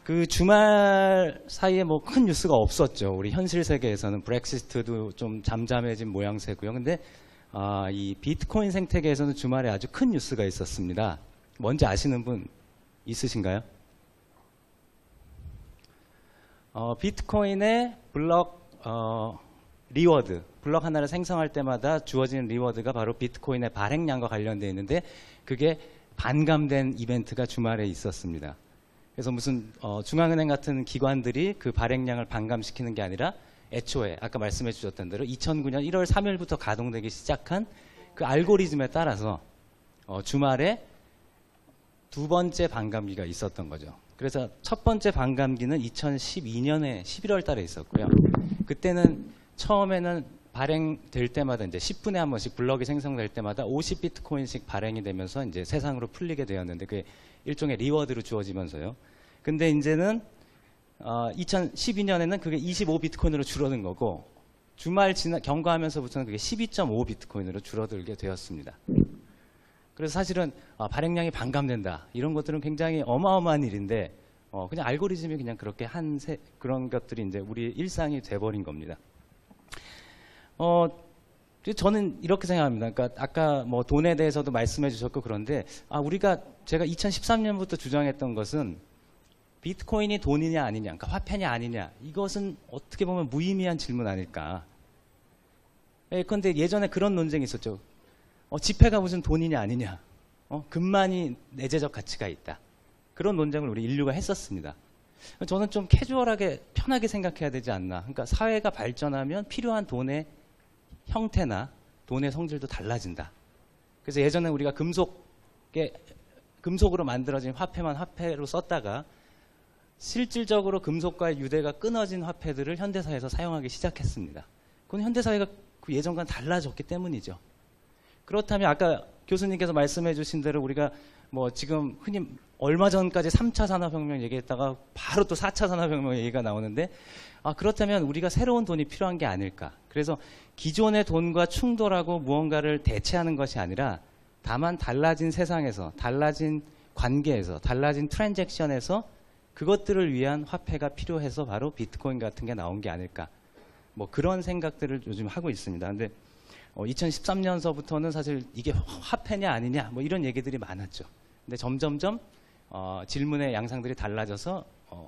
그 주말 사이에 뭐 큰 뉴스가 없었죠. 우리 현실 세계에서는 브렉시트도 좀 잠잠해진 모양새고요. 근데 이 비트코인 생태계에서는 주말에 아주 큰 뉴스가 있었습니다. 뭔지 아시는 분 있으신가요? 비트코인의 블럭 리워드, 블럭 하나를 생성할 때마다 주어지는 리워드가 바로 비트코인의 발행량과 관련되어 있는데 그게 반감된 이벤트가 주말에 있었습니다. 그래서 무슨 중앙은행 같은 기관들이 그 발행량을 반감시키는 게 아니라 애초에 아까 말씀해 주셨던 대로 2009년 1월 3일부터 가동되기 시작한 그 알고리즘에 따라서 주말에 두 번째 반감기가 있었던 거죠. 그래서 첫 번째 반감기는 2012년에 11월 달에 있었고요. 그때는 처음에는 발행될 때마다 이제 10분에 한 번씩 블럭이 생성될 때마다 50비트코인씩 발행이 되면서 이제 세상으로 풀리게 되었는데 그게 일종의 리워드로 주어지면서요. 근데 이제는 2012년에는 그게 25비트코인으로 줄어든 거고 주말 경과하면서부터는 그게 12.5비트코인으로 줄어들게 되었습니다. 그래서 사실은 발행량이 반감된다 이런 것들은 굉장히 어마어마한 일인데 그냥 알고리즘이 그냥 그렇게 그런 것들이 이제 우리 일상이 돼버린 겁니다. 저는 이렇게 생각합니다. 그러니까 아까 뭐 돈에 대해서도 말씀해 주셨고 그런데 제가 2013년부터 주장했던 것은 비트코인이 돈이냐 아니냐, 그러니까 화폐냐 아니냐 이것은 어떻게 보면 무의미한 질문 아닐까. 그런데 예전에 그런 논쟁이 있었죠. 지폐가 무슨 돈이냐 아니냐, 금만이 내재적 가치가 있다. 그런 논쟁을 우리 인류가 했었습니다. 저는 좀 캐주얼하게 편하게 생각해야 되지 않나. 그러니까 사회가 발전하면 필요한 돈의 형태나 돈의 성질도 달라진다. 그래서 예전에 우리가 금속으로 만들어진 화폐만 화폐로 썼다가 실질적으로 금속과의 유대가 끊어진 화폐들을 현대사회에서 사용하기 시작했습니다. 그건 현대사회가 그 예전과는 달라졌기 때문이죠. 그렇다면 아까 교수님께서 말씀해 주신 대로 우리가 뭐 지금 흔히 얼마 전까지 3차 산업혁명 얘기했다가 바로 또 4차 산업혁명 얘기가 나오는데 그렇다면 우리가 새로운 돈이 필요한 게 아닐까. 그래서 기존의 돈과 충돌하고 무언가를 대체하는 것이 아니라 다만 달라진 세상에서, 달라진 관계에서, 달라진 트랜잭션에서 그것들을 위한 화폐가 필요해서 바로 비트코인 같은 게 나온 게 아닐까. 뭐 그런 생각들을 요즘 하고 있습니다. 근데 2013년서부터는 사실 이게 화폐냐 아니냐 뭐 이런 얘기들이 많았죠. 근데 점점점 질문의 양상들이 달라져서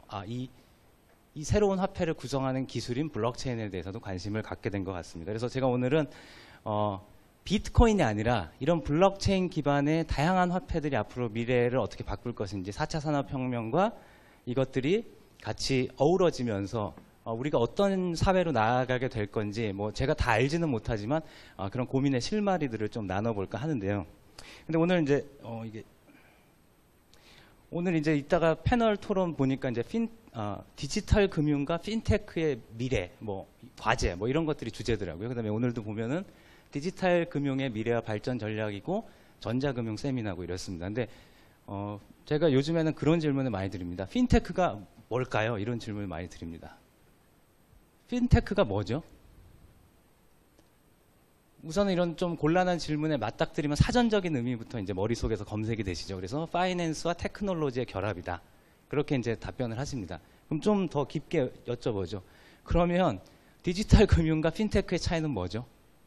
이 새로운 화폐를 구성하는 기술인 블록체인에 대해서도 관심을 갖게 된 것 같습니다. 그래서 제가 오늘은 비트코인이 아니라 이런 블록체인 기반의 다양한 화폐들이 앞으로 미래를 어떻게 바꿀 것인지 4차 산업혁명과 이것들이 같이 어우러지면서 우리가 어떤 사회로 나아가게 될 건지 뭐 제가 다 알지는 못하지만 그런 고민의 실마리들을 좀 나눠볼까 하는데요. 근데 오늘 이제 이따가 패널 토론 보니까 이제 디지털 금융과 핀테크의 미래, 뭐 과제, 뭐 이런 것들이 주제더라고요. 그다음에 오늘도 보면은 디지털 금융의 미래와 발전 전략이고 전자금융 세미나고 이렇습니다. 근데 제가 요즘에는 그런 질문을 많이 드립니다. 핀테크가 뭘까요? 이런 질문을 많이 드립니다. 핀테크가 뭐죠? 우선은 이런 좀 곤란한 질문에 맞닥뜨리면 사전적인 의미부터 이제 머릿속에서 검색이 되시죠. 그래서 파이낸스와 테크놀로지의 결합이다. 그렇게 이제 답변을 하십니다. 그럼 좀 더 깊게 여쭤보죠. 그러면 디지털 금융과 핀테크의 차이는 뭐죠?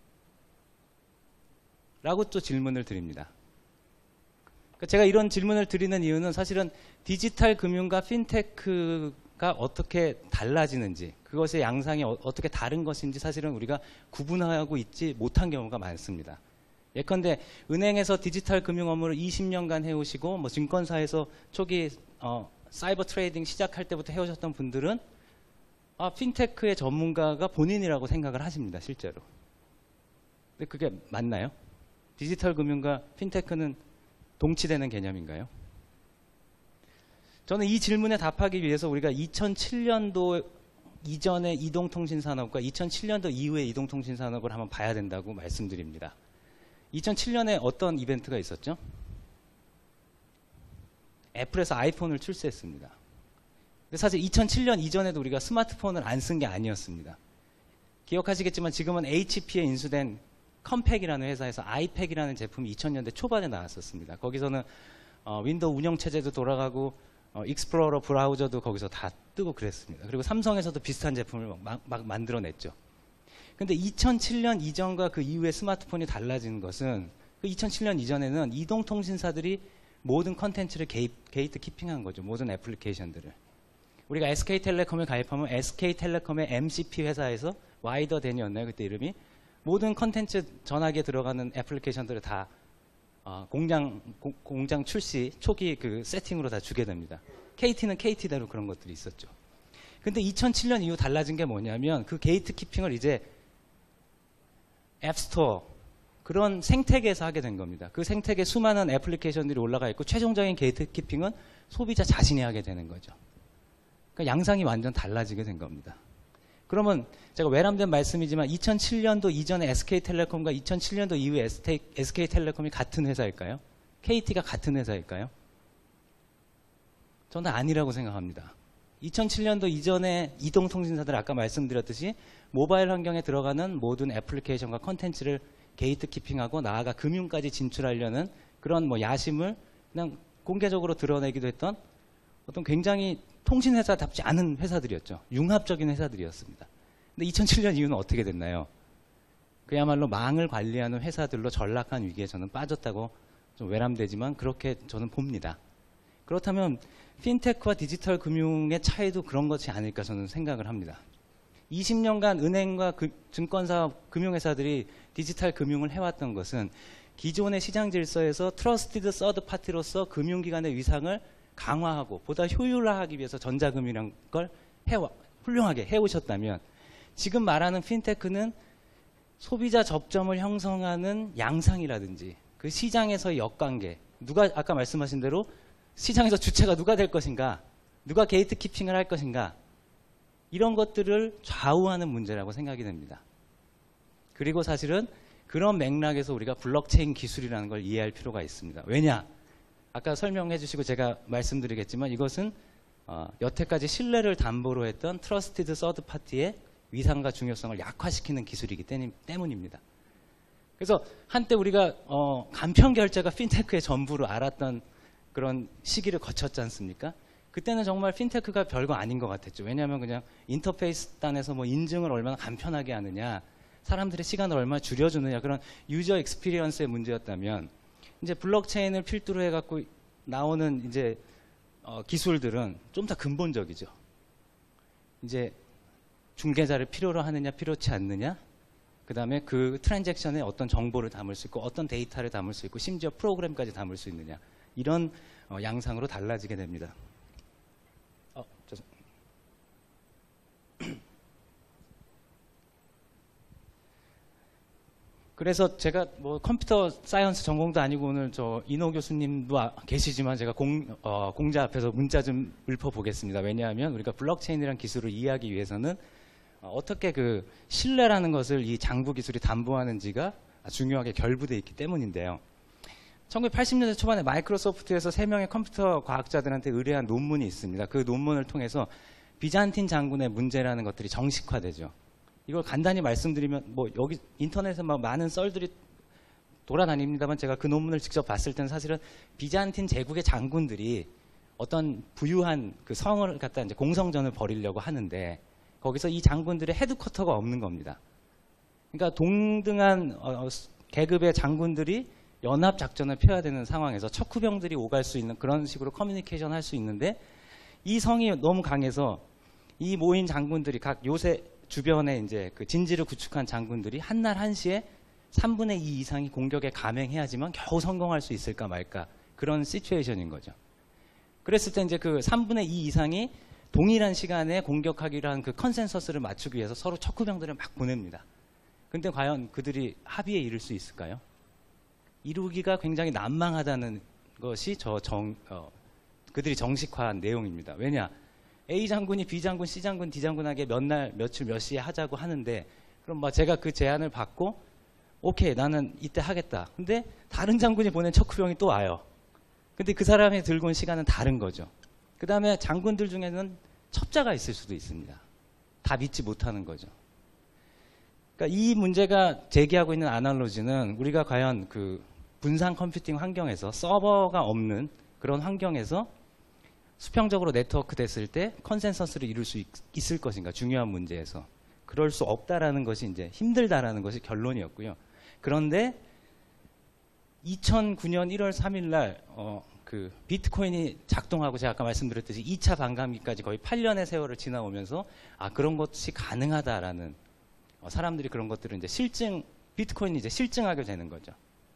라고 또 질문을 드립니다. 그러니까 제가 이런 질문을 드리는 이유는 사실은 디지털 금융과 핀테크가 어떻게 달라지는지, 그것의 양상이 어떻게 다른 것인지 사실은 우리가 구분하고 있지 못한 경우가 많습니다. 예컨대 은행에서 디지털 금융 업무를 20년간 해오시고 뭐 증권사에서 초기 사이버 트레이딩 시작할 때부터 해오셨던 분들은 핀테크의 전문가가 본인이라고 생각을 하십니다. 실제로. 근데 그게 맞나요? 디지털 금융과 핀테크는 동치되는 개념인가요? 저는 이 질문에 답하기 위해서 우리가 2007년도 이전의 이동통신산업과 2007년도 이후의 이동통신산업을 한번 봐야 된다고 말씀드립니다. 2007년에 어떤 이벤트가 있었죠? 애플에서 아이폰을 출시했습니다. 근데 사실 2007년 이전에도 우리가 스마트폰을 안 쓴 게 아니었습니다. 기억하시겠지만 지금은 HP에 인수된 컴팩이라는 회사에서 아이팩이라는 제품이 2000년대 초반에 나왔었습니다. 거기서는 윈도우 운영체제도 돌아가고 익스플로러 브라우저도 거기서 다 뜨고 그랬습니다. 그리고 삼성에서도 비슷한 제품을 막 만들어냈죠. 근데 2007년 이전과 그 이후에 스마트폰이 달라진 것은 그 2007년 이전에는 이동통신사들이 모든 컨텐츠를 게이트 키핑한 거죠. 모든 애플리케이션들을. 우리가 SK텔레콤에 가입하면 SK텔레콤의 MCP 회사에서 와이더덴이었나요? 그때 이름이. 모든 컨텐츠 전화기에 들어가는 애플리케이션들을 다 공장 출시 초기 그 세팅으로 다 주게 됩니다. KT는 KT대로 그런 것들이 있었죠. 근데 2007년 이후 달라진 게 뭐냐면 그 게이트 키핑을 이제 앱스토어 그런 생태계에서 하게 된 겁니다. 그 생태계에 수많은 애플리케이션들이 올라가 있고 최종적인 게이트 키핑은 소비자 자신이 하게 되는 거죠. 그러니까 양상이 완전 달라지게 된 겁니다. 그러면 제가 외람된 말씀이지만 2007년도 이전에 SK텔레콤과 2007년도 이후에 SK텔레콤이 같은 회사일까요? KT가 같은 회사일까요? 저는 아니라고 생각합니다. 2007년도 이전에 이동통신사들 아까 말씀드렸듯이 모바일 환경에 들어가는 모든 애플리케이션과 컨텐츠를 게이트 키핑하고 나아가 금융까지 진출하려는 그런 뭐 야심을 그냥 공개적으로 드러내기도 했던 어떤 굉장히 통신회사답지 않은 회사들이었죠. 융합적인 회사들이었습니다. 근데 2007년 이후는 어떻게 됐나요? 그야말로 망을 관리하는 회사들로 전락한 위기에 저는 빠졌다고 좀 외람되지만 그렇게 저는 봅니다. 그렇다면 핀테크와 디지털 금융의 차이도 그런 것이 아닐까 저는 생각을 합니다. 20년간 은행과 증권사, 금융회사들이 디지털 금융을 해왔던 것은 기존의 시장 질서에서 트러스티드 서드 파티로서 금융기관의 위상을 강화하고 보다 효율화하기 위해서 전자금이라는 걸 훌륭하게 해오셨다면 지금 말하는 핀테크는 소비자 접점을 형성하는 양상이라든지 그 시장에서의 역관계, 누가 아까 말씀하신 대로 시장에서 주체가 누가 될 것인가, 누가 게이트 키핑을 할 것인가 이런 것들을 좌우하는 문제라고 생각이 됩니다. 그리고 사실은 그런 맥락에서 우리가 블록체인 기술이라는 걸 이해할 필요가 있습니다. 왜냐? 아까 설명해 주시고 제가 말씀드리겠지만 이것은 여태까지 신뢰를 담보로 했던 트러스티드 서드 파티의 위상과 중요성을 약화시키는 기술이기 때문입니다. 그래서 한때 우리가 간편 결제가 핀테크의 전부로 알았던 그런 시기를 거쳤지 않습니까? 그때는 정말 핀테크가 별거 아닌 것 같았죠. 왜냐하면 그냥 인터페이스 단에서 뭐 인증을 얼마나 간편하게 하느냐, 사람들의 시간을 얼마나 줄여주느냐 그런 유저 익스피리언스의 문제였다면 이제 블록체인을 필두로 해갖고 나오는 이제 기술들은 좀 더 근본적이죠. 이제 중개자를 필요로 하느냐 필요치 않느냐, 그 다음에 그 트랜잭션에 어떤 정보를 담을 수 있고 어떤 데이터를 담을 수 있고 심지어 프로그램까지 담을 수 있느냐 이런 양상으로 달라지게 됩니다. 그래서 제가 뭐 컴퓨터 사이언스 전공도 아니고 오늘 저 인호 교수님도 계시지만 제가 공자 앞에서 문자 좀 읊어보겠습니다. 왜냐하면 우리가 블록체인이라는 기술을 이해하기 위해서는 어떻게 그 신뢰라는 것을 이 장부 기술이 담보하는지가 중요하게 결부되어 있기 때문인데요. 1980년대 초반에 마이크로소프트에서 3명의 컴퓨터 과학자들한테 의뢰한 논문이 있습니다. 그 논문을 통해서 비잔틴 장군의 문제라는 것들이 정식화되죠. 이걸 간단히 말씀드리면 뭐 여기 인터넷에 막 많은 썰들이 돌아다닙니다만 제가 그 논문을 직접 봤을 때는 사실은 비잔틴 제국의 장군들이 어떤 부유한 그 성을 갖다 이제 공성전을 벌이려고 하는데 거기서 이 장군들의 헤드쿼터가 없는 겁니다. 그러니까 동등한 계급의 장군들이 연합 작전을 펴야 되는 상황에서 척후병들이 오갈 수 있는 그런 식으로 커뮤니케이션 할 수 있는데 이 성이 너무 강해서 이 모인 장군들이 각 요새 주변에 이제 그 진지를 구축한 장군들이 한날 한시에 3분의 2 이상이 공격에 감행해야지만 겨우 성공할 수 있을까 말까 그런 시츄에이션인 거죠. 그랬을 때 이제 그 3분의 2 이상이 동일한 시간에 공격하기로 한 그 컨센서스를 맞추기 위해서 서로 척후병들을 막 보냅니다. 근데 과연 그들이 합의에 이를 수 있을까요? 이루기가 굉장히 난망하다는 것이 그들이 정식화한 내용입니다. 왜냐? A 장군이 B 장군, C 장군, D 장군에게 몇 날, 며칠, 몇 시에 하자고 하는데 그럼 뭐 제가 그 제안을 받고 오케이 나는 이때 하겠다. 근데 다른 장군이 보낸 척후병이 또 와요. 근데 그 사람이 들고 온 시간은 다른 거죠. 그 다음에 장군들 중에는 첩자가 있을 수도 있습니다. 다 믿지 못하는 거죠. 그러니까 이 문제가 제기하고 있는 아날로지는 우리가 과연 그 분산 컴퓨팅 환경에서 서버가 없는 그런 환경에서 수평적으로 네트워크 됐을 때 컨센서스를 이룰 수 있을 것인가, 중요한 문제에서. 그럴 수 없다라는 것이 이제 힘들다라는 것이 결론이었고요. 그런데 2009년 1월 3일 날 그 비트코인이 작동하고 제가 아까 말씀드렸듯이 2차 반감기까지 거의 8년의 세월을 지나오면서 그런 것이 가능하다라는 사람들이 그런 것들을 이제 비트코인이 이제 실증하게 되는 거죠.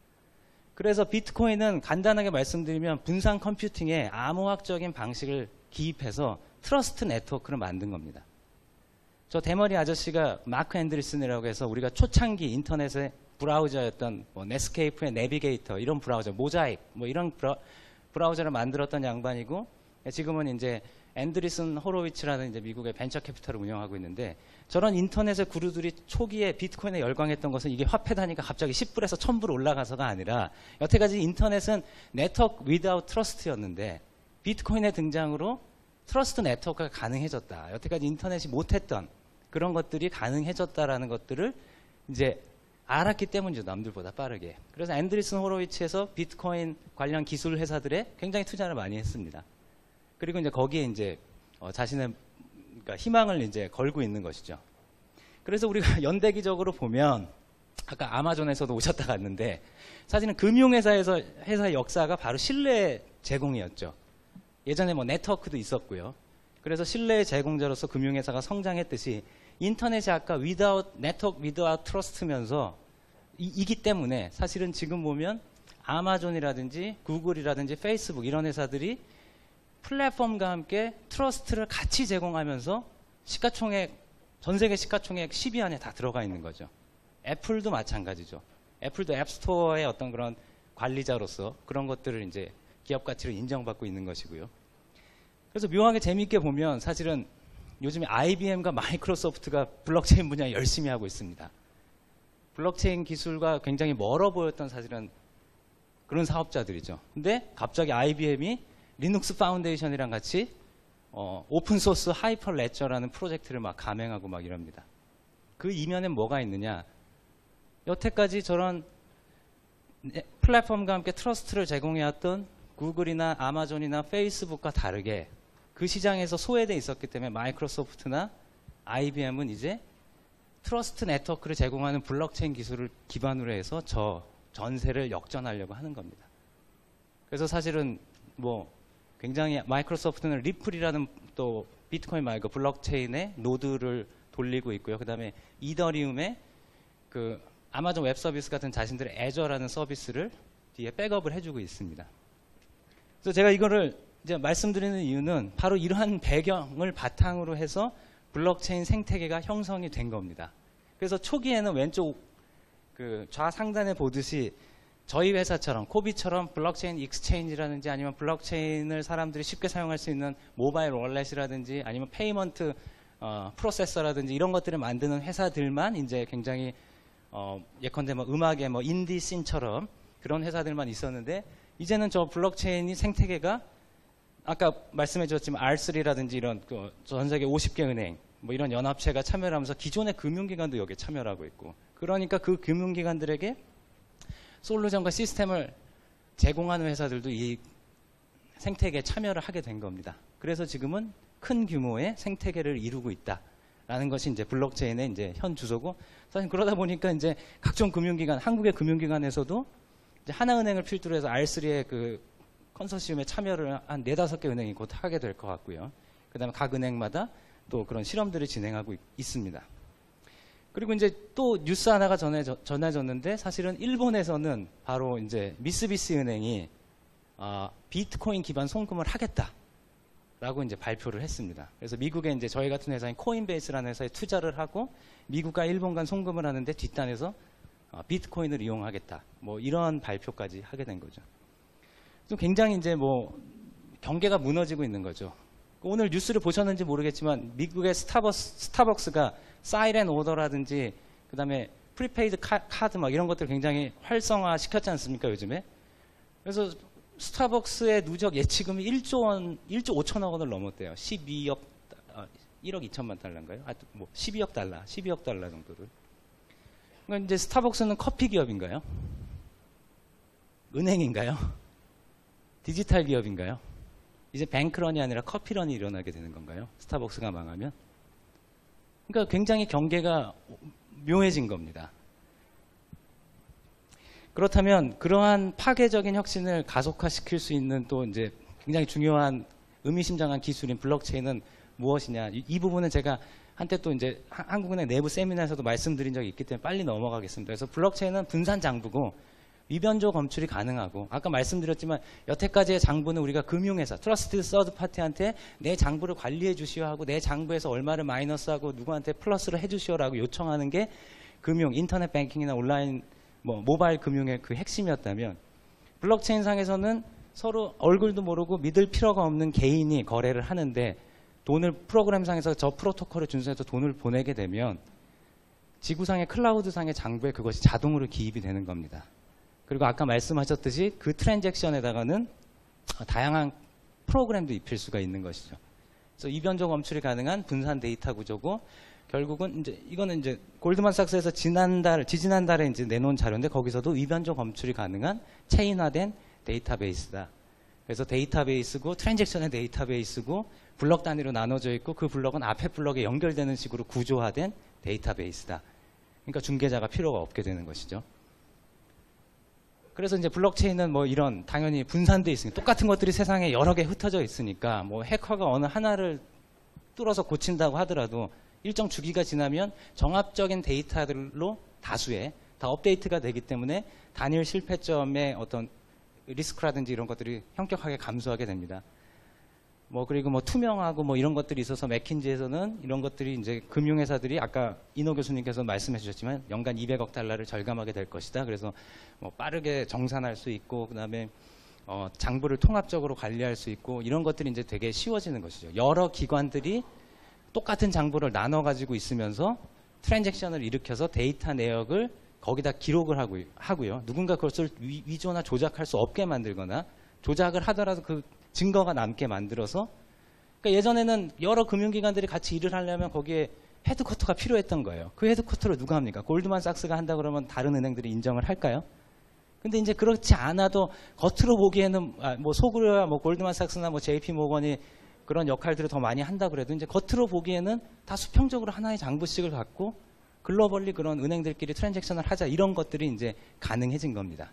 그래서 비트코인은 간단하게 말씀드리면 분산 컴퓨팅에 암호학적인 방식을 기입해서 트러스트 네트워크를 만든 겁니다. 저 대머리 아저씨가 마크 앤드리슨이라고 해서 우리가 초창기 인터넷의 브라우저였던 뭐 넷스케이프의 내비게이터 이런 브라우저, 모자익 뭐 이런 브라우저를 만들었던 양반이고, 지금은 이제 앤드리슨 호로위츠라는 이제 미국의 벤처 캐피탈을 운영하고 있는데, 저런 인터넷의 구루들이 초기에 비트코인에 열광했던 것은 이게 화폐 단위가 갑자기 10불에서 1000불 올라가서가 아니라, 여태까지 인터넷은 네트워크 without trust였는데 비트코인의 등장으로 트러스트 네트워크가 가능해졌다. 여태까지 인터넷이 못했던 그런 것들이 가능해졌다라는 것들을 이제 알았기 때문이죠. 남들보다 빠르게. 그래서 앤드리슨 호로위츠에서 비트코인 관련 기술 회사들에 굉장히 투자를 많이 했습니다. 그리고 이제 거기에 이제 자신의 그러니까 희망을 이제 걸고 있는 것이죠. 그래서 우리가 연대기적으로 보면 아까 아마존에서도 오셨다 갔는데, 사실은 회사의 역사가 바로 신뢰 제공이었죠. 예전에 뭐 네트워크도 있었고요. 그래서 신뢰의 제공자로서 금융회사가 성장했듯이 인터넷이 아까 without network, without trust면서 이기 때문에 사실은 지금 보면 아마존이라든지 구글이라든지 페이스북 이런 회사들이 플랫폼과 함께 트러스트를 같이 제공하면서 시가총액, 전 세계 시가총액 10위 안에 다 들어가 있는 거죠. 애플도 마찬가지죠. 애플도 앱스토어의 어떤 그런 관리자로서 그런 것들을 이제 기업 가치를 인정받고 있는 것이고요. 그래서 묘하게 재미있게 보면 사실은 요즘에 IBM과 마이크로소프트가 블록체인 분야에 열심히 하고 있습니다. 블록체인 기술과 굉장히 멀어 보였던 사실은 그런 사업자들이죠. 근데 갑자기 IBM이 리눅스 파운데이션이랑 같이 오픈소스 하이퍼 레저라는 프로젝트를 막 감행하고 막 이럽니다. 그 이면엔 뭐가 있느냐? 여태까지 저런 플랫폼과 함께 트러스트를 제공해왔던 구글이나 아마존이나 페이스북과 다르게 그 시장에서 소외되어 있었기 때문에 마이크로소프트나 IBM은 이제 트러스트 네트워크를 제공하는 블록체인 기술을 기반으로 해서 저 전세를 역전하려고 하는 겁니다. 그래서 사실은 뭐 굉장히 마이크로소프트는 리플이라는 또 비트코인 말고 블록체인의 노드를 돌리고 있고요. 그 다음에 이더리움의 그 아마존 웹 서비스 같은 자신들의 애저라는 서비스를 뒤에 백업을 해주고 있습니다. 그래서 제가 이거를 이제 말씀드리는 이유는 바로 이러한 배경을 바탕으로 해서 블록체인 생태계가 형성이 된 겁니다. 그래서 초기에는 왼쪽 그 좌상단에 보듯이 저희 회사처럼 코비처럼 블록체인 익스체인지라든지 아니면 블록체인을 사람들이 쉽게 사용할 수 있는 모바일 월렛이라든지 아니면 페이먼트 프로세서라든지 이런 것들을 만드는 회사들만 이제 굉장히 예컨대 뭐 음악의 뭐 인디 씬처럼 그런 회사들만 있었는데, 이제는 저 블록체인이 생태계가 아까 말씀해 주셨지만 R3라든지 이런 전 세계 50개 은행 뭐 이런 연합체가 참여를 하면서 기존의 금융기관도 여기에 참여를 하고 있고, 그러니까 그 금융기관들에게 솔루션과 시스템을 제공하는 회사들도 이 생태계에 참여를 하게 된 겁니다. 그래서 지금은 큰 규모의 생태계를 이루고 있다라는 것이 이제 블록체인의 이제 현 주소고, 사실 그러다 보니까 이제 각종 금융기관, 한국의 금융기관에서도 이제 하나은행을 필두로 해서 R3의 그 컨소시엄에 참여를 한 4-5개 은행이 곧 하게 될 것 같고요. 그 다음에 각 은행마다 또 그런 실험들을 진행하고 있습니다. 그리고 이제 또 뉴스 하나가 전해졌는데, 사실은 일본에서는 바로 이제 미쓰비시 은행이 비트코인 기반 송금을 하겠다라고 이제 발표를 했습니다. 그래서 미국에 이제 저희 같은 회사인 코인베이스라는 회사에 투자를 하고 미국과 일본 간 송금을 하는데 뒷단에서 비트코인을 이용하겠다. 뭐 이런 발표까지 하게 된 거죠. 좀 굉장히 이제 뭐 경계가 무너지고 있는 거죠. 오늘 뉴스를 보셨는지 모르겠지만 미국의 스타벅스가 사이렌 오더라든지 그다음에 프리페이드 카드 막 이런 것들 굉장히 활성화 시켰지 않습니까, 요즘에? 그래서 스타벅스의 누적 예치금이 1조 5천억 원을 넘었대요. 1억 2천만 달러인가요? 뭐 12억 달러 정도를. 그러니까 이제 스타벅스는 커피 기업인가요? 은행인가요? 디지털 기업인가요? 이제 뱅크런이 아니라 커피런이 일어나게 되는 건가요? 스타벅스가 망하면? 그러니까 굉장히 경계가 묘해진 겁니다. 그렇다면 그러한 파괴적인 혁신을 가속화시킬 수 있는 또 이제 굉장히 중요한 의미심장한 기술인 블록체인은 무엇이냐? 이 부분은 제가 한때 또 이제 한국은행 내부 세미나에서도 말씀드린 적이 있기 때문에 빨리 넘어가겠습니다. 그래서 블록체인은 분산 장부고 위변조 검출이 가능하고, 아까 말씀드렸지만 여태까지의 장부는 우리가 금융회사, 트러스티드 서드 파티한테 내 장부를 관리해 주시오 하고 내 장부에서 얼마를 마이너스하고 누구한테 플러스를 해 주시오라고 요청하는 게 금융, 인터넷 뱅킹이나 온라인 모바일 금융의 그 핵심이었다면, 블록체인 상에서는 서로 얼굴도 모르고 믿을 필요가 없는 개인이 거래를 하는데 돈을 프로그램상에서 저 프로토콜을 준수해서 돈을 보내게 되면 지구상의 클라우드상의 장부에 그것이 자동으로 기입이 되는 겁니다. 그리고 아까 말씀하셨듯이 그 트랜잭션에다가는 다양한 프로그램도 입힐 수가 있는 것이죠. 그래서 이변조 검출이 가능한 분산 데이터 구조고, 결국은 이제 이거는 이제 골드만삭스에서 지지난달에 이제 내놓은 자료인데, 거기서도 위변조 검출이 가능한 체인화된 데이터베이스다. 그래서 데이터베이스고 트랜잭션의 데이터베이스고 블럭 단위로 나눠져 있고 그 블럭은 앞에 블럭에 연결되는 식으로 구조화된 데이터베이스다. 그러니까 중개자가 필요가 없게 되는 것이죠. 그래서 이제 블록체인은 뭐 이런 당연히 분산돼 있으니까, 똑같은 것들이 세상에 여러 개 흩어져 있으니까 뭐 해커가 어느 하나를 뚫어서 고친다고 하더라도 일정 주기가 지나면 종합적인 데이터들로 다수의 다 업데이트가 되기 때문에 단일 실패점의 어떤 리스크라든지 이런 것들이 현격하게 감소하게 됩니다. 뭐 그리고 뭐 투명하고 뭐 이런 것들이 있어서 맥킨지에서는 이런 것들이 이제 금융회사들이 아까 이노 교수님께서 말씀해 주셨지만 연간 200억 달러를 절감하게 될 것이다. 그래서 뭐 빠르게 정산할 수 있고 그다음에 장부를 통합적으로 관리할 수 있고 이런 것들이 이제 되게 쉬워지는 것이죠. 여러 기관들이 똑같은 장부를 나눠 가지고 있으면서 트랜잭션을 일으켜서 데이터 내역을 거기다 기록을 하고요. 누군가 그것을 위조나 조작할 수 없게 만들거나 조작을 하더라도 그 증거가 남게 만들어서, 그러니까 예전에는 여러 금융기관들이 같이 일을 하려면 거기에 헤드쿼터가 필요했던 거예요. 그 헤드쿼터를 누가 합니까? 골드만삭스가 한다 그러면 다른 은행들이 인정을 할까요? 근데 이제 그렇지 않아도 겉으로 보기에는 뭐 속으로야 뭐 골드만삭스나 뭐 JP모건이 그런 역할들을 더 많이 한다 그래도 이제 겉으로 보기에는 다 수평적으로 하나의 장부식을 갖고 글로벌리 그런 은행들끼리 트랜잭션을 하자, 이런 것들이 이제 가능해진 겁니다.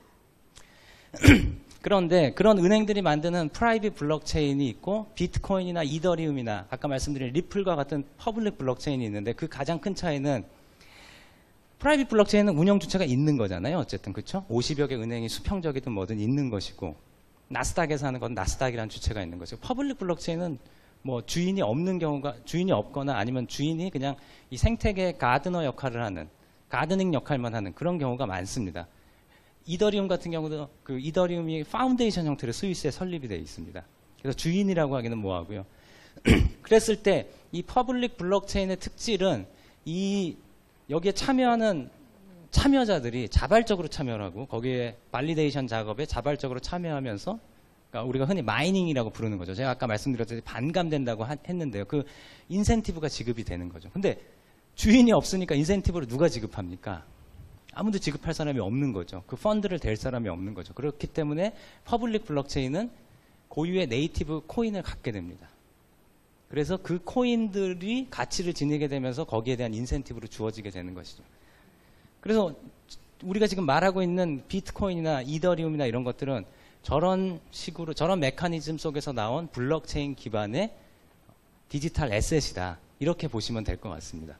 그런데 그런 은행들이 만드는 프라이빗 블록체인이 있고 비트코인이나 이더리움이나 아까 말씀드린 리플과 같은 퍼블릭 블록체인이 있는데, 그 가장 큰 차이는 프라이빗 블록체인은 운영 주체가 있는 거잖아요. 어쨌든 그렇죠? 50여 개 은행이 수평적이든 뭐든 있는 것이고, 나스닥에서 하는 건 나스닥이라는 주체가 있는 것이고, 퍼블릭 블록체인은 뭐 주인이 없는 경우가, 주인이 없거나 아니면 주인이 그냥 이 생태계 가드너 역할을 하는, 가드닝 역할만 하는 그런 경우가 많습니다. 이더리움 같은 경우도 그 이더리움이 파운데이션 형태로 스위스에 설립이 되어 있습니다. 그래서 주인이라고 하기는 뭐하고요. 그랬을 때 이 퍼블릭 블록체인의 특질은 여기에 참여하는 참여자들이 자발적으로 참여를 하고 거기에 발리데이션 작업에 자발적으로 참여하면서, 그러니까 우리가 흔히 마이닝이라고 부르는 거죠. 제가 아까 말씀드렸듯이 반감된다고 했는데요. 그 인센티브가 지급이 되는 거죠. 근데 주인이 없으니까 인센티브를 누가 지급합니까? 아무도 지급할 사람이 없는 거죠. 그 펀드를 댈 사람이 없는 거죠. 그렇기 때문에 퍼블릭 블록체인은 고유의 네이티브 코인을 갖게 됩니다. 그래서 그 코인들이 가치를 지니게 되면서 거기에 대한 인센티브로 주어지게 되는 것이죠. 그래서 우리가 지금 말하고 있는 비트코인이나 이더리움이나 이런 것들은 저런 식으로, 저런 메커니즘 속에서 나온 블록체인 기반의 디지털 에셋이다. 이렇게 보시면 될 것 같습니다.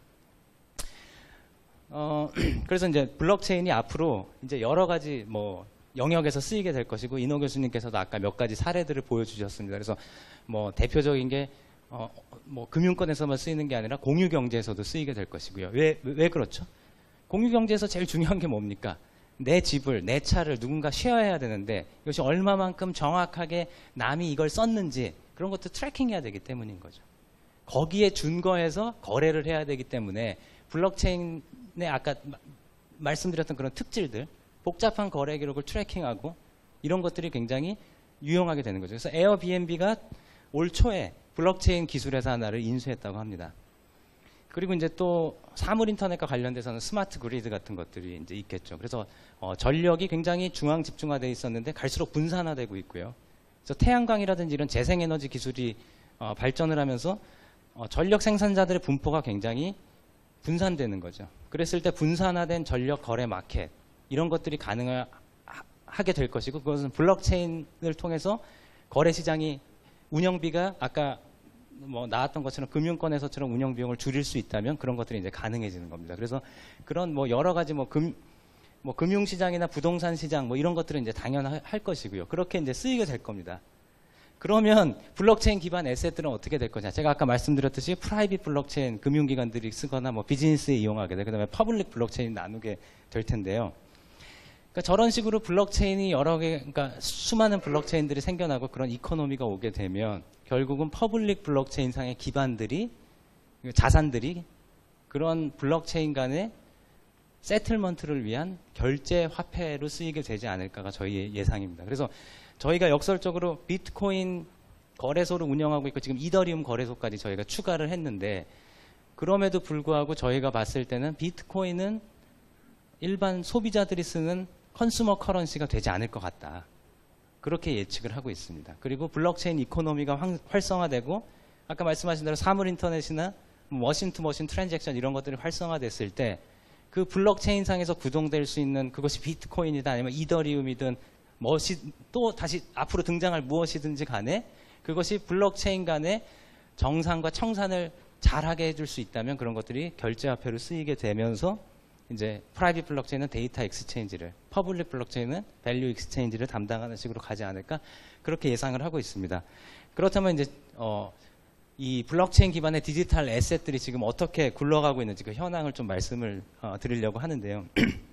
그래서 이제 블록체인이 앞으로 이제 여러 가지 뭐 영역에서 쓰이게 될 것이고, 이노 교수님께서도 아까 몇 가지 사례들을 보여주셨습니다. 그래서 뭐 대표적인 게 뭐 금융권에서만 쓰이는 게 아니라 공유 경제에서도 쓰이게 될 것이고요. 왜 그렇죠? 공유 경제에서 제일 중요한 게 뭡니까? 내 집을, 내 차를 누군가 쉐어해야 되는데 이것이 얼마만큼 정확하게 남이 이걸 썼는지 그런 것도 트래킹해야 되기 때문인 거죠. 거기에 준거해서 거래를 해야 되기 때문에 블록체인의 아까 말씀드렸던 그런 특질들, 복잡한 거래 기록을 트래킹하고 이런 것들이 굉장히 유용하게 되는 거죠. 그래서 에어비앤비가 올 초에 블록체인 기술회사 하나를 인수했다고 합니다. 그리고 이제 또 사물 인터넷과 관련돼서는 스마트 그리드 같은 것들이 이제 있겠죠. 그래서 전력이 굉장히 중앙 집중화되어 있었는데 갈수록 분산화되고 있고요. 그래서 태양광이라든지 이런 재생에너지 기술이 발전을 하면서 전력 생산자들의 분포가 굉장히 분산되는 거죠. 그랬을 때 분산화된 전력 거래 마켓 이런 것들이 가능하게 될 것이고, 그것은 블록체인을 통해서 거래 시장이 운영비가 아까 뭐 나왔던 것처럼 금융권에서처럼 운영 비용을 줄일 수 있다면 그런 것들이 이제 가능해지는 겁니다. 그래서 그런 뭐 여러 가지 뭐 금융시장이나 부동산 시장 뭐 이런 것들은 이제 당연할 것이고요. 그렇게 이제 쓰이게 될 겁니다. 그러면 블록체인 기반 에셋들은 어떻게 될 거냐? 제가 아까 말씀드렸듯이 프라이빗 블록체인 금융기관들이 쓰거나 뭐 비즈니스에 이용하게 돼. 그다음에 퍼블릭 블록체인 나누게 될 텐데요. 그러니까 저런 식으로 블록체인이 여러 개, 그러니까 수많은 블록체인들이 생겨나고 그런 이코노미가 오게 되면 결국은 퍼블릭 블록체인 상의 기반들이, 자산들이 그런 블록체인 간의 세틀먼트를 위한 결제 화폐로 쓰이게 되지 않을까가 저희의 예상입니다. 그래서 저희가 역설적으로 비트코인 거래소를 운영하고 있고 지금 이더리움 거래소까지 저희가 추가를 했는데, 그럼에도 불구하고 저희가 봤을 때는 비트코인은 일반 소비자들이 쓰는 컨슈머 커런시가 되지 않을 것 같다. 그렇게 예측을 하고 있습니다. 그리고 블록체인 이코노미가 활성화되고 아까 말씀하신 대로 사물 인터넷이나 머신 투 머신 트랜잭션 이런 것들이 활성화됐을 때 그 블록체인 상에서 구동될 수 있는 그것이 비트코인이다 아니면 이더리움이든 또 다시 앞으로 등장할 무엇이든지 간에 그것이 블록체인 간의 정산과 청산을 잘하게 해줄 수 있다면 그런 것들이 결제화폐로 쓰이게 되면서 이제 프라이빗 블록체인은 데이터 익스체인지를, 퍼블릭 블록체인은 밸류 익스체인지를 담당하는 식으로 가지 않을까 그렇게 예상을 하고 있습니다. 그렇다면 이제 이 블록체인 기반의 디지털 에셋들이 지금 어떻게 굴러가고 있는지 그 현황을 좀 말씀을 드리려고 하는데요.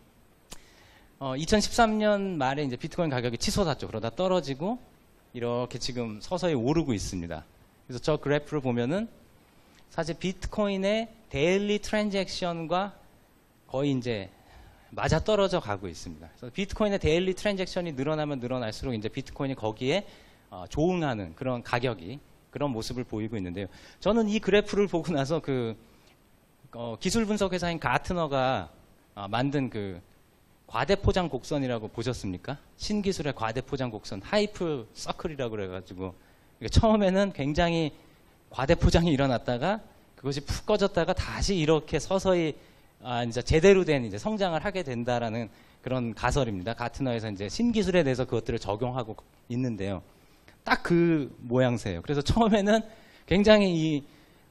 2013년 말에 이제 비트코인 가격이 치솟았죠. 그러다 떨어지고 이렇게 지금 서서히 오르고 있습니다. 그래서 저 그래프를 보면은 사실 비트코인의 데일리 트랜잭션과 거의 이제 맞아 떨어져 가고 있습니다. 그래서 비트코인의 데일리 트랜잭션이 늘어나면 늘어날수록 이제 비트코인이 거기에 조응하는 그런 가격이 그런 모습을 보이고 있는데요. 저는 이 그래프를 보고 나서 그 기술 분석 회사인 가트너가 만든 그 과대포장 곡선이라고 보셨습니까? 신기술의 과대포장 곡선, 하이프 서클이라고 그래가지고 처음에는 굉장히 과대포장이 일어났다가 그것이 푹 꺼졌다가 다시 이렇게 서서히 이제 제대로 된 이제 성장을 하게 된다라는 그런 가설입니다. 가트너에서 이제 신기술에 대해서 그것들을 적용하고 있는데요. 딱 그 모양새예요. 그래서 처음에는 굉장히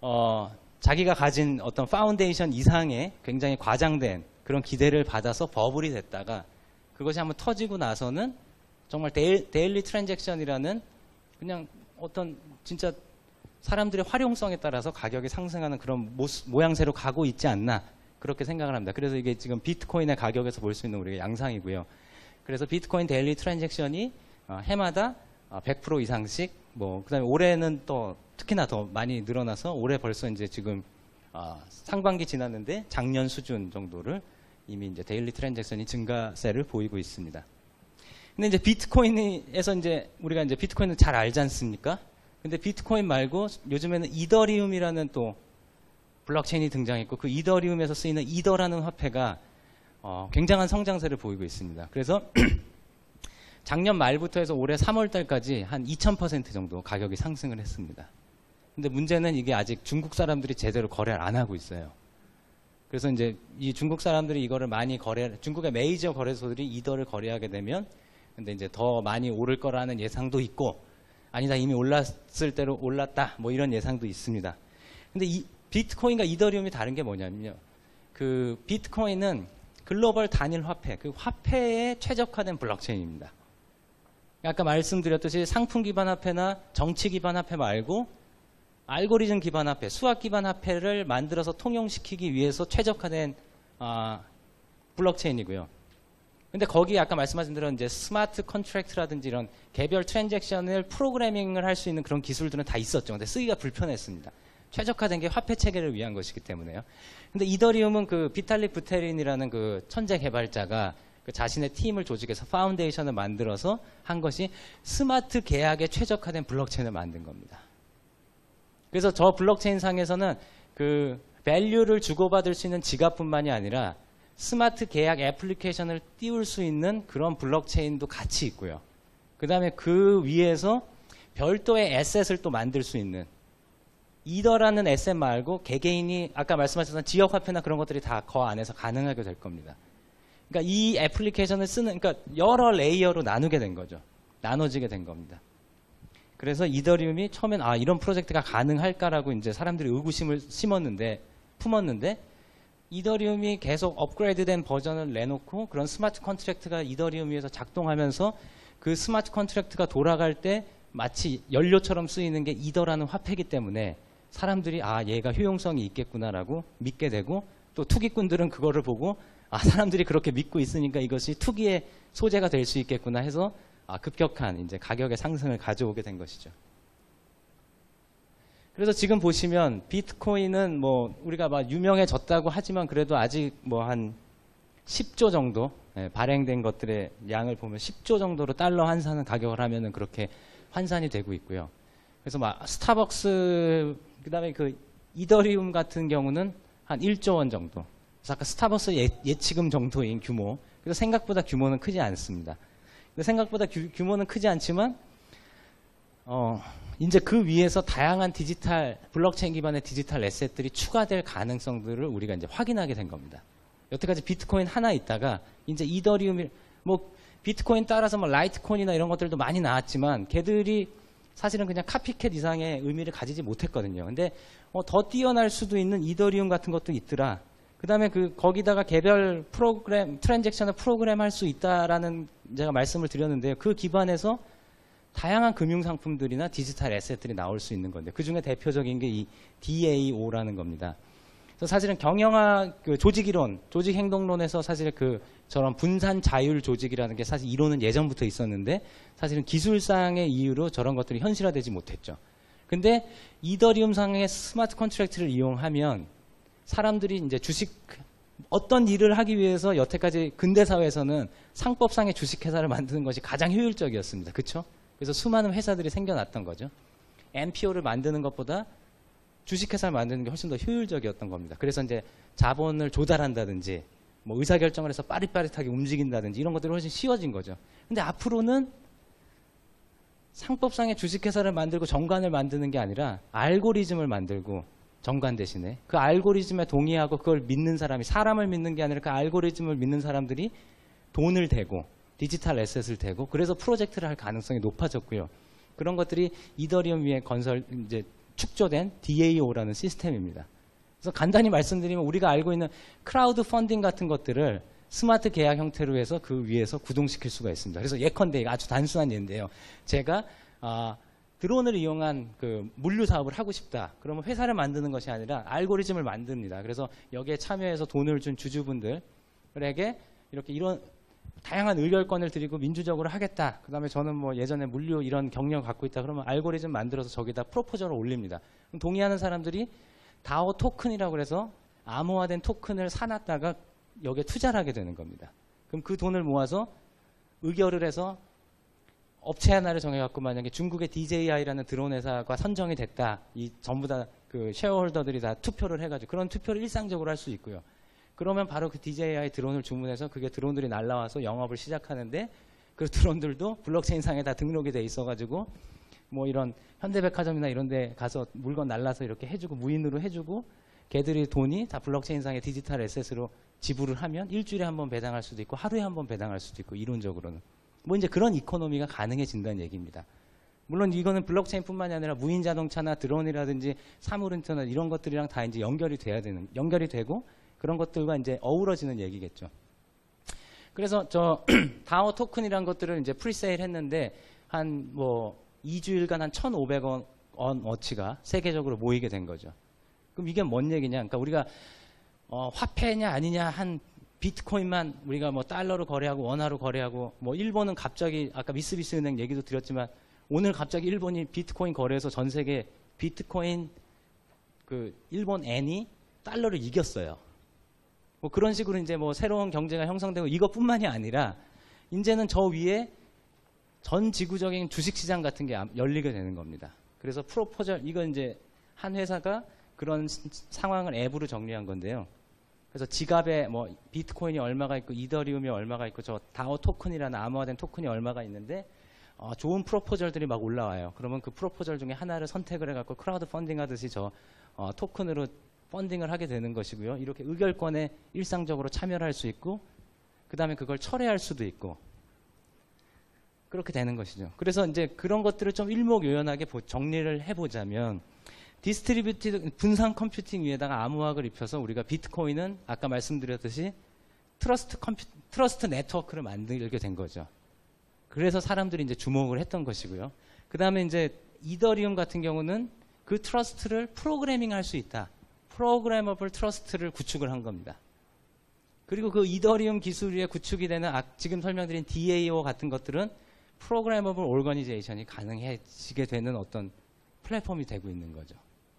자기가 가진 어떤 파운데이션 이상의 굉장히 과장된 그런 기대를 받아서 버블이 됐다가 그것이 한번 터지고 나서는 정말 데일리 트랜잭션이라는 그냥 어떤 진짜 사람들의 활용성에 따라서 가격이 상승하는 그런 모양새로 가고 있지 않나 그렇게 생각을 합니다. 그래서 이게 지금 비트코인의 가격에서 볼 수 있는 우리가 양상이고요. 그래서 비트코인 데일리 트랜잭션이 해마다 100% 이상씩 그다음에 올해는 또 특히나 더 많이 늘어나서 올해 벌써 이제 지금 상반기 지났는데 작년 수준 정도를 이미 이제 데일리 트랜잭션이 증가세를 보이고 있습니다. 근데 이제 비트코인에서 이제 우리가 이제 비트코인을 잘 알지 않습니까? 근데 비트코인 말고 요즘에는 이더리움이라는 또 블록체인이 등장했고 그 이더리움에서 쓰이는 이더라는 화폐가 굉장한 성장세를 보이고 있습니다. 그래서 작년 말부터 해서 올해 3월 달까지 한 2000% 정도 가격이 상승을 했습니다. 근데 문제는 이게 아직 중국 사람들이 제대로 거래를 안 하고 있어요. 그래서 이제 이 중국 사람들이 이거를 많이 중국의 메이저 거래소들이 이더를 거래하게 되면 근데 이제 더 많이 오를 거라는 예상도 있고 아니다 이미 올랐을 대로 올랐다 뭐 이런 예상도 있습니다. 근데 이 비트코인과 이더리움이 다른 게 뭐냐면요. 그 비트코인은 글로벌 단일 화폐, 그 화폐에 최적화된 블록체인입니다. 아까 말씀드렸듯이 상품 기반 화폐나 정치 기반 화폐 말고 알고리즘 기반 화폐, 수학 기반 화폐를 만들어서 통용시키기 위해서 최적화된 블록체인이고요. 근데 거기 아까 말씀하신 대로 이제 스마트 컨트랙트라든지 이런 개별 트랜잭션을 프로그래밍을 할 수 있는 그런 기술들은 다 있었죠. 근데 쓰기가 불편했습니다. 최적화된 게 화폐 체계를 위한 것이기 때문에요. 근데 이더리움은 그 비탈릭 부테린이라는 그 천재 개발자가 그 자신의 팀을 조직해서 파운데이션을 만들어서 한 것이 스마트 계약에 최적화된 블록체인을 만든 겁니다. 그래서 저 블록체인 상에서는 그 밸류를 주고받을 수 있는 지갑뿐만이 아니라 스마트 계약 애플리케이션을 띄울 수 있는 그런 블록체인도 같이 있고요. 그 다음에 그 위에서 별도의 에셋을 또 만들 수 있는 이더라는 에셋 말고 개개인이 아까 말씀하셨던 지역 화폐나 그런 것들이 다 그 안에서 가능하게 될 겁니다. 그러니까 이 애플리케이션을 쓰는, 그러니까 여러 레이어로 나누게 된 거죠. 나눠지게 된 겁니다. 그래서 이더리움이 처음엔 이런 프로젝트가 가능할까라고 이제 사람들이 의구심을 품었는데 이더리움이 계속 업그레이드된 버전을 내놓고 그런 스마트 컨트랙트가 이더리움 위에서 작동하면서 그 스마트 컨트랙트가 돌아갈 때 마치 연료처럼 쓰이는 게 이더라는 화폐이기 때문에 사람들이 얘가 효용성이 있겠구나라고 믿게 되고 또 투기꾼들은 그거를 보고 사람들이 그렇게 믿고 있으니까 이것이 투기의 소재가 될 수 있겠구나 해서 급격한 이제 가격의 상승을 가져오게 된 것이죠. 그래서 지금 보시면 비트코인은 뭐 우리가 막 유명해졌다고 하지만 그래도 아직 뭐 한 10조 정도 발행된 것들의 양을 보면 10조 정도로 달러 환산은 가격을 하면은 그렇게 환산이 되고 있고요. 그래서 막 스타벅스 그다음에 그 이더리움 같은 경우는 한 1조 원 정도. 그래서 아까 스타벅스 예치금 정도인 규모. 그래서 생각보다 규모는 크지 않습니다. 생각보다 규모는 크지 않지만 이제 그 위에서 다양한 디지털 블록체인 기반의 디지털 에셋들이 추가될 가능성들을 우리가 이제 확인하게 된 겁니다. 여태까지 비트코인 하나 있다가 이제 이더리움이 뭐 비트코인 따라서 뭐 라이트코인이나 이런 것들도 많이 나왔지만 걔들이 사실은 그냥 카피캣 이상의 의미를 가지지 못했거든요. 근데 더 뛰어날 수도 있는 이더리움 같은 것도 있더라. 그 다음에 거기다가 개별 트랜잭션을 프로그램할 수 있다라는 제가 말씀을 드렸는데요. 그 기반에서 다양한 금융상품들이나 디지털 에셋들이 나올 수 있는 건데 그 중에 대표적인 게 이 DAO라는 겁니다. 그래서 사실은 경영학 조직이론, 조직행동론에서 사실 저런 분산 자율 조직이라는 게 사실 이론은 예전부터 있었는데 사실은 기술상의 이유로 저런 것들이 현실화되지 못했죠. 근데 이더리움상의 스마트 컨트랙트를 이용하면 사람들이 이제 어떤 일을 하기 위해서 여태까지 근대사회에서는 상법상의 주식회사를 만드는 것이 가장 효율적이었습니다. 그렇죠? 그래서 수많은 회사들이 생겨났던 거죠. NPO를 만드는 것보다 주식회사를 만드는 게 훨씬 더 효율적이었던 겁니다. 그래서 이제 자본을 조달한다든지 뭐 의사결정을 해서 빠릿빠릿하게 움직인다든지 이런 것들이 훨씬 쉬워진 거죠. 근데 앞으로는 상법상의 주식회사를 만들고 정관을 만드는 게 아니라 알고리즘을 만들고 정관 대신에 그 알고리즘에 동의하고 그걸 믿는 사람이 사람을 믿는 게 아니라 그 알고리즘을 믿는 사람들이 돈을 대고 디지털 에셋을 대고 그래서 프로젝트를 할 가능성이 높아졌고요. 그런 것들이 이더리움 위에 이제 축조된 DAO라는 시스템입니다. 그래서 간단히 말씀드리면 우리가 알고 있는 크라우드 펀딩 같은 것들을 스마트 계약 형태로 해서 그 위에서 구동시킬 수가 있습니다. 그래서 예컨대 아주 단순한 예인데요. 제가 드론을 이용한 물류 사업을 하고 싶다. 그러면 회사를 만드는 것이 아니라 알고리즘을 만듭니다. 그래서 여기에 참여해서 돈을 준 주주분들에게 이런 다양한 의결권을 드리고 민주적으로 하겠다. 그 다음에 저는 뭐 예전에 물류 이런 경력 갖고 있다. 그러면 알고리즘 만들어서 저기다 프로포저를 올립니다. 그럼 동의하는 사람들이 다오 토큰이라고 해서 암호화된 토큰을 사놨다가 여기에 투자를 하게 되는 겁니다. 그럼 그 돈을 모아서 의결을 해서 업체 하나를 정해갖고 만약에 중국의 DJI라는 드론 회사가 선정이 됐다. 이 전부 다 쉐어홀더들이 다 투표를 해가지고 그런 투표를 일상적으로 할 수 있고요. 그러면 바로 그 DJI 드론을 주문해서 그게 드론들이 날라와서 영업을 시작하는데 그 드론들도 블록체인상에 다 등록이 돼 있어가지고 뭐 이런 현대백화점이나 이런 데 가서 물건 날라서 이렇게 해주고 무인으로 해주고 걔들이 돈이 다 블록체인상의 디지털 에셋으로 지불을 하면 일주일에 한 번 배당할 수도 있고 하루에 한 번 배당할 수도 있고 이론적으로는 뭐 이제 그런 이코노미가 가능해진다는 얘기입니다. 물론 이거는 블록체인뿐만이 아니라 무인 자동차나 드론이라든지 사물 인터넷 이런 것들이랑 다 이제 연결이 되고 그런 것들과 이제 어우러지는 얘기겠죠. 그래서 다오 토큰이란 것들을 이제 프리세일 했는데 한 뭐 2주일간 한 1,500원 어치가 세계적으로 모이게 된 거죠. 그럼 이게 뭔 얘기냐? 그러니까 우리가 화폐냐 아니냐 한 비트코인만 우리가 뭐 달러로 거래하고 원화로 거래하고 뭐 일본은 갑자기 아까 미쓰비시 은행 얘기도 드렸지만 오늘 갑자기 일본이 비트코인 거래해서 전 세계 비트코인 일본 엔이 달러를 이겼어요. 뭐 그런 식으로 이제 뭐 새로운 경제가 형성되고 이것뿐만이 아니라 이제는 저 위에 전 지구적인 주식시장 같은 게 열리게 되는 겁니다. 그래서 프로포절 이건 이제 한 회사가 그런 상황을 앱으로 정리한 건데요. 그래서 지갑에 뭐 비트코인이 얼마가 있고 이더리움이 얼마가 있고 저 다오 토큰이라는 암호화된 토큰이 얼마가 있는데 좋은 프로포절들이 막 올라와요. 그러면 그 프로포절 중에 하나를 선택을 해갖고 크라우드 펀딩 하듯이 토큰으로 펀딩을 하게 되는 것이고요. 이렇게 의결권에 일상적으로 참여를 할 수 있고, 그 다음에 그걸 철회할 수도 있고, 그렇게 되는 것이죠. 그래서 이제 그런 것들을 좀 일목요연하게 정리를 해보자면, 디스트리뷰티드 분산 컴퓨팅 위에다가 암호학을 입혀서 우리가 비트코인은 아까 말씀드렸듯이 트러스트 네트워크를 만들게 된 거죠. 그래서 사람들이 이제 주목을 했던 것이고요. 그 다음에 이제 이더리움 같은 경우는 그 트러스트를 프로그래밍 할 수 있다. 프로그래머블 트러스트를 구축을 한 겁니다. 그리고 그 이더리움 기술 위에 구축이 되는 지금 설명드린 DAO 같은 것들은 프로그래머블 오거니제이션이 가능해지게 되는 어떤 플랫폼이 되고 있는 거죠.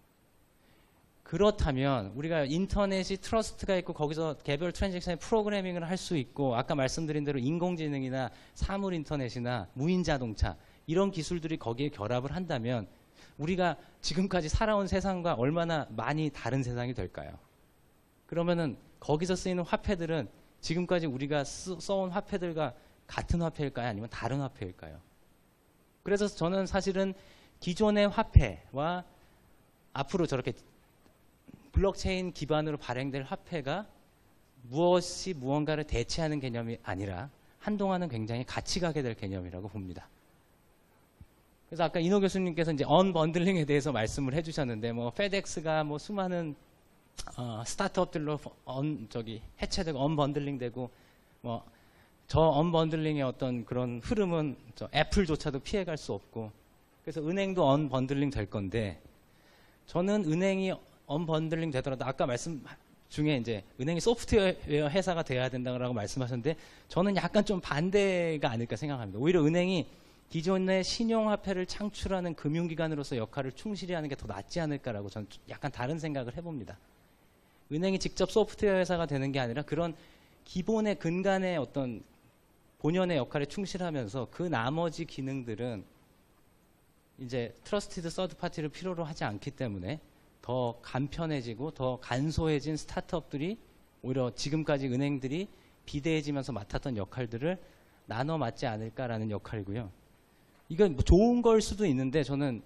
그렇다면 우리가 인터넷이 트러스트가 있고 거기서 개별 트랜잭션에 프로그래밍을 할 수 있고, 아까 말씀드린 대로 인공지능이나 사물 인터넷이나 무인 자동차 이런 기술들이 거기에 결합을 한다면 우리가 지금까지 살아온 세상과 얼마나 많이 다른 세상이 될까요? 그러면은 거기서 쓰이는 화폐들은 지금까지 우리가 써온 화폐들과 같은 화폐일까요? 아니면 다른 화폐일까요? 그래서 저는 사실은 기존의 화폐와 앞으로 저렇게 블록체인 기반으로 발행될 화폐가 무엇이 무언가를 대체하는 개념이 아니라 한동안은 굉장히 같이 가게 될 개념이라고 봅니다. 그래서 아까 이노 교수님께서 이제 언번들링에 대해서 말씀을 해주셨는데, 뭐 페덱스가 뭐 수많은 스타트업들로 해체되고 언번들링되고, 뭐 저 언번들링의 어떤 그런 흐름은 애플조차도 피해갈 수 없고, 그래서 은행도 언번들링 될 건데, 저는 은행이 언번들링 되더라도 아까 말씀 중에 이제 은행이 소프트웨어 회사가 돼야 된다고 말씀하셨는데, 저는 약간 좀 반대가 아닐까 생각합니다. 오히려 은행이 기존의 신용화폐를 창출하는 금융기관으로서 역할을 충실히 하는 게 더 낫지 않을까라고 저는 약간 다른 생각을 해봅니다. 은행이 직접 소프트웨어 회사가 되는 게 아니라 그런 기본의 근간의 어떤 본연의 역할에 충실하면서 그 나머지 기능들은 이제 트러스티드 서드 파티를 필요로 하지 않기 때문에 더 간편해지고 더 간소해진 스타트업들이 오히려 지금까지 은행들이 비대해지면서 맡았던 역할들을 나눠 맡지 않을까라는 역할이고요. 이건 뭐 좋은 걸 수도 있는데, 저는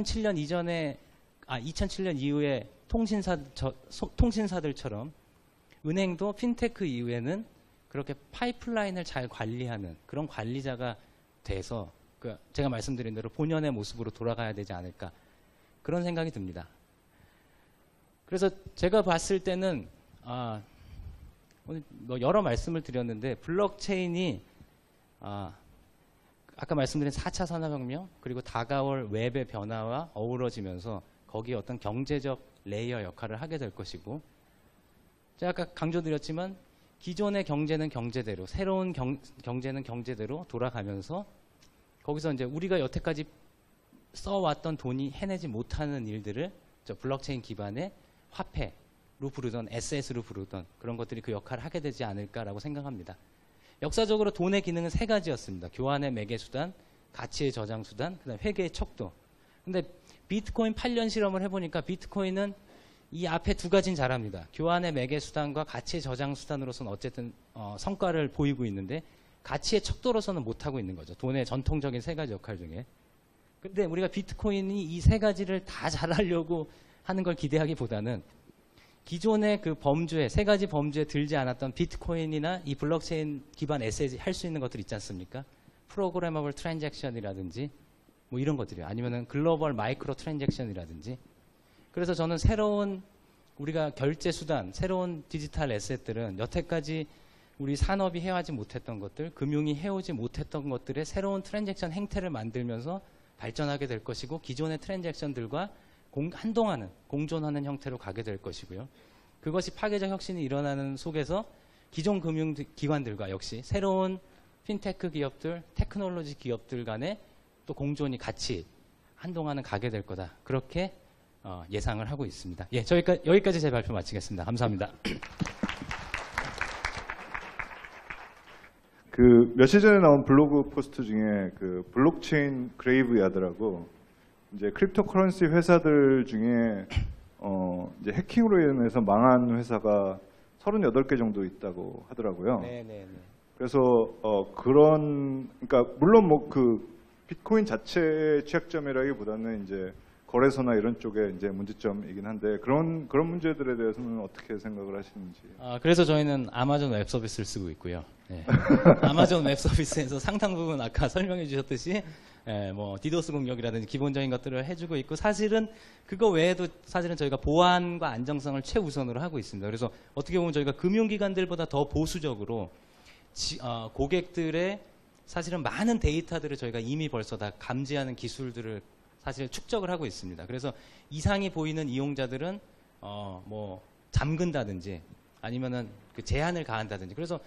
2007년 이후에 통신사들처럼 은행도 핀테크 이후에는 그렇게 파이프라인을 잘 관리하는 그런 관리자가 돼서 제가 말씀드린 대로 본연의 모습으로 돌아가야 되지 않을까, 그런 생각이 듭니다. 그래서 제가 봤을 때는 오늘 뭐 여러 말씀을 드렸는데, 블록체인이 아까 말씀드린 4차 산업혁명 그리고 다가올 웹의 변화와 어우러지면서 거기에 어떤 경제적 레이어 역할을 하게 될 것이고, 제가 아까 강조드렸지만 기존의 경제는 경제대로, 새로운 경제는 경제대로 돌아가면서 거기서 이제 우리가 여태까지 써왔던 돈이 해내지 못하는 일들을 블록체인 기반의 화폐로 부르던 SS로 부르던 그런 것들이 그 역할을 하게 되지 않을까라고 생각합니다. 역사적으로 돈의 기능은 세 가지였습니다. 교환의 매개수단, 가치의 저장수단, 그다음에 회계의 척도. 근데 비트코인 8년 실험을 해보니까 비트코인은 이 앞에 두 가지는 잘합니다. 교환의 매개수단과 가치의 저장수단으로서는 어쨌든 성과를 보이고 있는데, 가치의 척도로서는 못하고 있는 거죠. 돈의 전통적인 세 가지 역할 중에. 근데 우리가 비트코인이 이 세 가지를 다 잘하려고 하는 걸 기대하기보다는 기존의 그 범주에, 세 가지 범주에 들지 않았던 비트코인이나 이 블록체인 기반 에셋이 할 수 있는 것들 있지 않습니까? 프로그래머블 트랜잭션이라든지 뭐 이런 것들이요. 아니면은 글로벌 마이크로 트랜잭션이라든지. 그래서 저는 새로운 우리가 결제 수단, 새로운 디지털 에셋들은 여태까지 우리 산업이 해오지 못했던 것들, 금융이 해오지 못했던 것들의 새로운 트랜잭션 행태를 만들면서 발전하게 될 것이고, 기존의 트랜잭션들과 한동안은 공존하는 형태로 가게 될 것이고요. 그것이 파괴적 혁신이 일어나는 속에서 기존 금융기관들과 역시 새로운 핀테크 기업들, 테크놀로지 기업들 간의 또 공존이 같이 한동안은 가게 될 거다. 그렇게 예상을 하고 있습니다. 예, 여기까지 제 발표 마치겠습니다. 감사합니다. 그 며칠 전에 나온 블로그 포스트 중에 그 블록체인 그레이브야드라고 이제 크립토커런시 회사들 중에 이제 해킹으로 인해서 망한 회사가 38개 정도 있다고 하더라고요. 네네네. 그래서 그러니까 물론 뭐 그 비트코인 자체의 취약점이라기보다는 이제 거래소나 이런 쪽에 이제 문제점이긴 한데 그런 문제들에 대해서는 어떻게 생각을 하시는지. 그래서 저희는 아마존 웹 서비스를 쓰고 있고요. 네. 아마존 웹 서비스에서 상당 부분 아까 설명해 주셨듯이 뭐 디도스 공격이라든지 기본적인 것들을 해주고 있고, 사실은 그거 외에도 사실은 저희가 보안과 안정성을 최우선으로 하고 있습니다. 그래서 어떻게 보면 저희가 금융기관들보다 더 보수적으로 고객들의 사실은 많은 데이터들을 저희가 이미 벌써 다 감지하는 기술들을 사실 축적을 하고 있습니다. 그래서 이상이 보이는 이용자들은 뭐 잠근다든지 아니면은 그 제한을 가한다든지, 그래서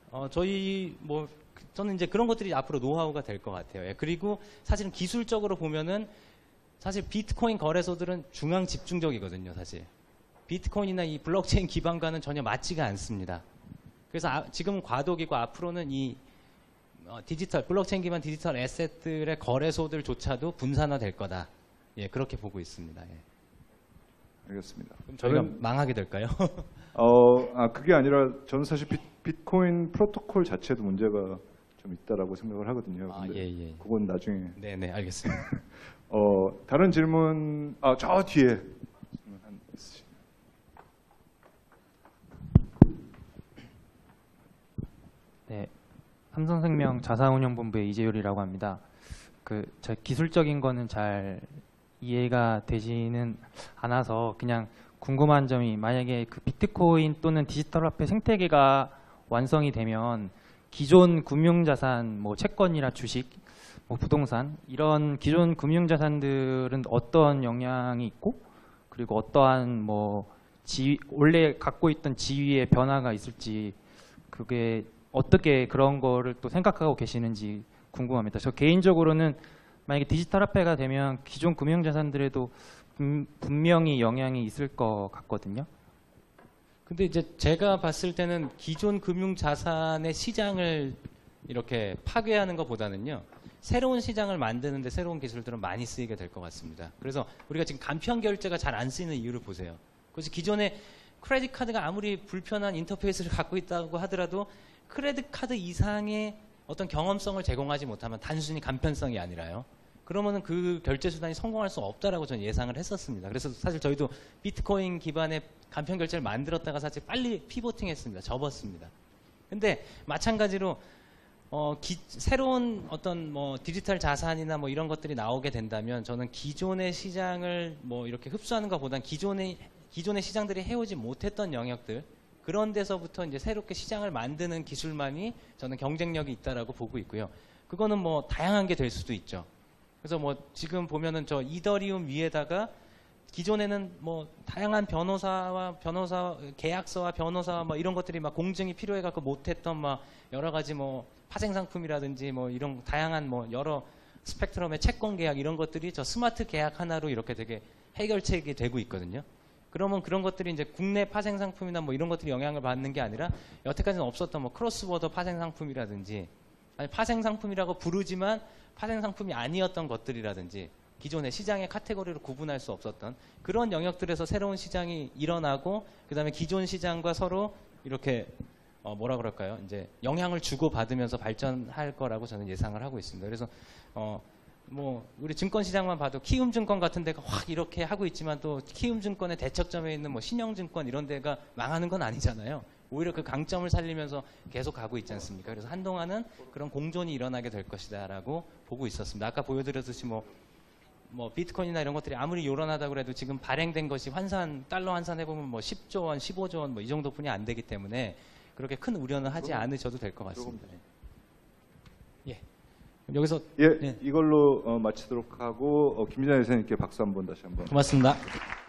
저는 이제 그런 것들이 앞으로 노하우가 될 것 같아요. 예, 그리고 사실은 기술적으로 보면은 사실 비트코인 거래소들은 중앙 집중적이거든요. 사실 비트코인이나 이 블록체인 기반과는 전혀 맞지가 않습니다. 그래서 지금은 과도기고 앞으로는 이 블록체인 기반 디지털 에셋들의 거래소들조차도 분산화될 거다. 예, 그렇게 보고 있습니다. 예. 알겠습니다. 그럼 저희가 망하게 될까요? 그게 아니라 저는 사실 비트코인 프로토콜 자체도 문제가 좀 있다라고 생각을 하거든요. 근데 예. 그건 나중에. 네네, 알겠습니다. 다른 질문, 저 뒤에 질문 한 있으시죠? 네, 삼성생명 자산운용본부의 이재율이라고 합니다. 제 기술적인 거는 잘 이해가 되지는 않아서 그냥 궁금한 점이, 만약에 그 비트코인 또는 디지털 화폐 생태계가 완성이 되면 기존 금융자산, 뭐 채권이나 주식, 뭐 부동산 이런 기존 금융자산들은 어떤 영향이 있고, 그리고 어떠한 뭐 원래 갖고 있던 지위의 변화가 있을지, 그게 어떻게 그런 거를 또 생각하고 계시는지 궁금합니다. 저 개인적으로는 만약에 디지털 화폐가 되면 기존 금융자산들에도 분명히 영향이 있을 것 같거든요. 근데 이제 제가 봤을 때는 기존 금융자산의 시장을 이렇게 파괴하는 것보다는요, 새로운 시장을 만드는데 새로운 기술들은 많이 쓰이게 될 것 같습니다. 그래서 우리가 지금 간편 결제가 잘 안 쓰이는 이유를 보세요. 그래서 기존에 크레딧 카드가 아무리 불편한 인터페이스를 갖고 있다고 하더라도 크레딧 카드 이상의 어떤 경험성을 제공하지 못하면 단순히 간편성이 아니라요, 그러면은 그 결제 수단이 성공할 수 없다라고 저는 예상을 했었습니다. 그래서 사실 저희도 비트코인 기반의 간편 결제를 만들었다가 사실 빨리 피보팅했습니다. 접었습니다. 근데 마찬가지로 새로운 어떤 뭐 디지털 자산이나 뭐 이런 것들이 나오게 된다면 저는 기존의 시장을 뭐 이렇게 흡수하는 것보다는 기존의 시장들이 해오지 못했던 영역들, 그런 데서부터 이제 새롭게 시장을 만드는 기술만이 저는 경쟁력이 있다라고 보고 있고요. 그거는 뭐 다양한 게 될 수도 있죠. 그래서 뭐 지금 보면은 저 이더리움 위에다가 기존에는 뭐 다양한 계약서와 변호사와 뭐 이런 것들이 막 공증이 필요해갖고 못했던 막 여러 가지 뭐 파생 상품이라든지 뭐 이런 다양한 뭐 여러 스펙트럼의 채권 계약 이런 것들이 저 스마트 계약 하나로 이렇게 되게 해결책이 되고 있거든요. 그러면 그런 것들이 이제 국내 파생 상품이나 뭐 이런 것들이 영향을 받는 게 아니라 여태까지는 없었던 뭐 크로스보더 파생 상품이라든지, 아니 파생 상품이라고 부르지만 파생 상품이 아니었던 것들이라든지, 기존의 시장의 카테고리로 구분할 수 없었던 그런 영역들에서 새로운 시장이 일어나고, 그다음에 기존 시장과 서로 이렇게 뭐라 그럴까요? 이제 영향을 주고 받으면서 발전할 거라고 저는 예상을 하고 있습니다. 그래서 뭐 우리 증권 시장만 봐도 키움증권 같은 데가 확 이렇게 하고 있지만 또 키움증권의 대척점에 있는 뭐 신영증권 이런 데가 망하는 건 아니잖아요. 오히려 그 강점을 살리면서 계속 가고 있지 않습니까? 그래서 한동안은 그런 공존이 일어나게 될 것이다라고 보고 있었습니다. 아까 보여드렸듯이 뭐 비트코인이나 이런 것들이 아무리 요란하다고 해도 지금 발행된 것이 달러 환산 해보면 뭐 10조 원, 15조 원 뭐 이 정도뿐이 안 되기 때문에 그렇게 큰 우려는 하지 않으셔도 될 것 같습니다. 예. 여기서 예, 이걸로 마치도록 하고 김진아 선생님께 박수 한번 다시 한번. 고맙습니다.